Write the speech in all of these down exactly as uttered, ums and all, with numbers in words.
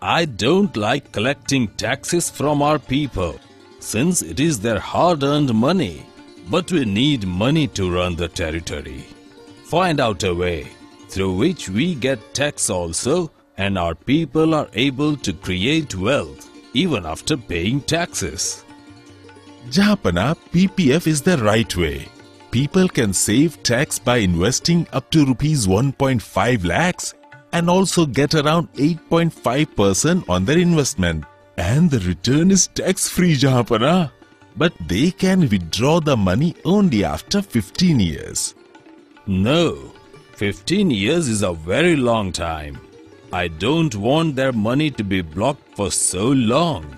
I don't like collecting taxes from our people, since it is their hard-earned money. But we need money to run the territory. Find out a way through which we get tax also, and our people are able to create wealth even after paying taxes. Jahanpana, P P F is the right way. People can save tax by investing up to rupees one point five lakhs and also get around eight point five percent on their investment. And the return is tax-free, Jahanpana. But they can withdraw the money only after fifteen years. No, fifteen years is a very long time. I don't want their money to be blocked for so long.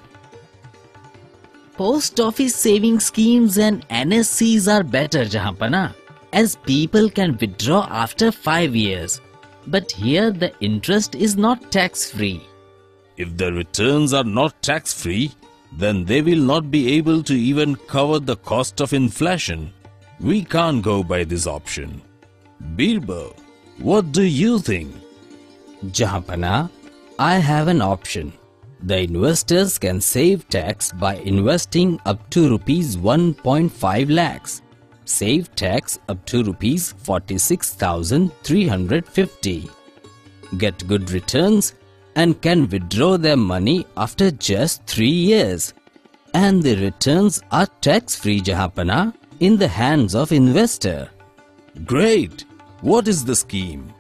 Post office saving schemes and N S Cs are better, Jahanpana, as people can withdraw after five years. But here the interest is not tax-free. If the returns are not tax-free, then they will not be able to even cover the cost of inflation. We can't go by this option. Birbal, what do you think? Jahanpana, I have an option. The investors can save tax by investing up to rupees one point five lakhs. Save tax up to rupees forty-six thousand three hundred fifty. Get good returns and can withdraw their money after just three years. And the returns are tax-free, Jahanpana, in the hands of investor. Great! What is the scheme?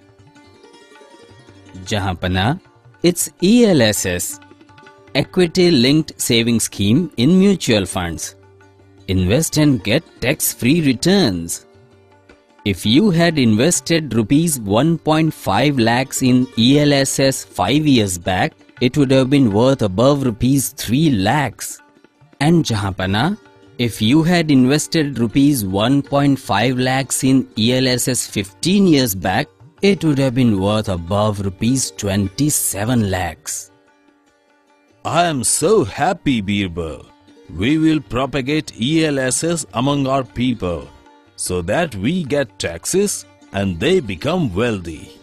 Jahanpana, it's E L S S, Equity Linked Saving Scheme in Mutual Funds. Invest and get tax-free returns. If you had invested rupees one point five lakhs in E L S S five years back, it would have been worth above rupees three lakhs. And Jahanpana, if you had invested rupees one point five lakhs in E L S S fifteen years back, it would have been worth above rupees twenty-seven lakhs. I am so happy, Birbal. We will propagate E L S S among our people so that we get taxes and they become wealthy.